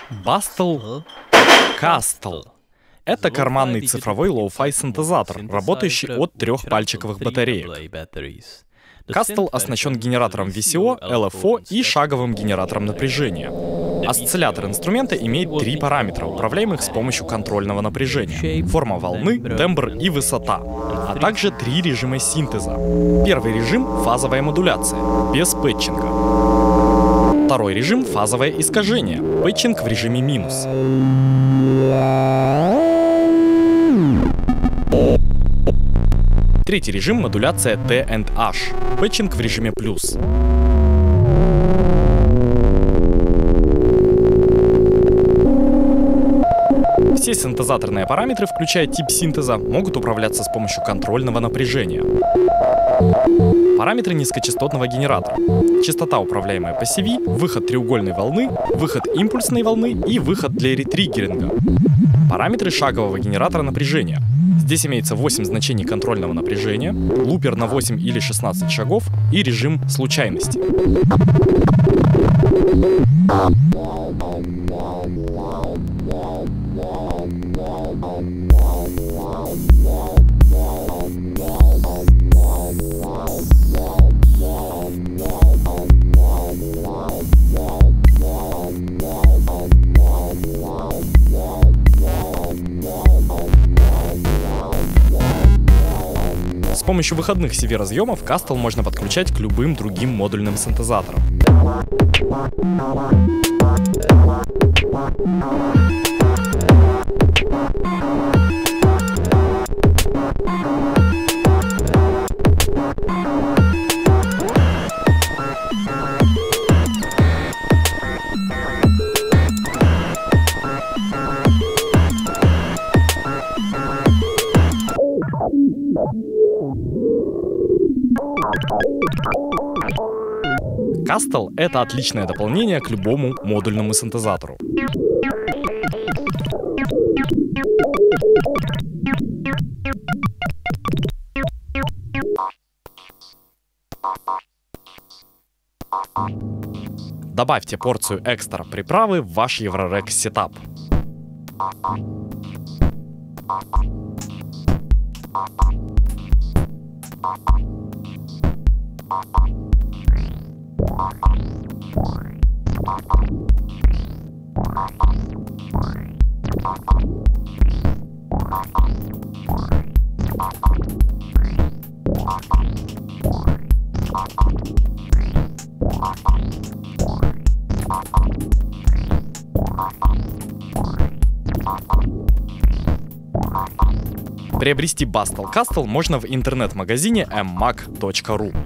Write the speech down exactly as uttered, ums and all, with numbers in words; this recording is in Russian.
Bastel Castle. Это карманный цифровой лоу-фай синтезатор, работающий от трехпальчиковых батареек. Castle оснащен генератором ви си о, эл эф о и шаговым генератором напряжения. Осциллятор инструмента имеет три параметра, управляемых с помощью контрольного напряжения: форма волны, тембр и высота, а также три режима синтеза. Первый режим — фазовая модуляция, без пэтчинга. Второй режим — фазовое искажение, пэтчинг в режиме минус. Третий режим — модуляция Т энд H, пэтчинг в режиме плюс. Все синтезаторные параметры, включая тип синтеза, могут управляться с помощью контрольного напряжения. Параметры низкочастотного генератора: частота, управляемая по си ви, выход треугольной волны, выход импульсной волны и выход для ретриггеринга. Параметры шагового генератора напряжения: здесь имеется восемь значений контрольного напряжения, лупер на восемь или шестнадцать шагов и режим случайности. С помощью выходных си ви-разъемов Castle можно подключать к любым другим модульным синтезаторам. Castle — это отличное дополнение к любому модульному синтезатору. Добавьте порцию экстра приправы в ваш Еврорек сетап. Приобрести Bastel Castle можно в интернет-магазине эм мак точка ру.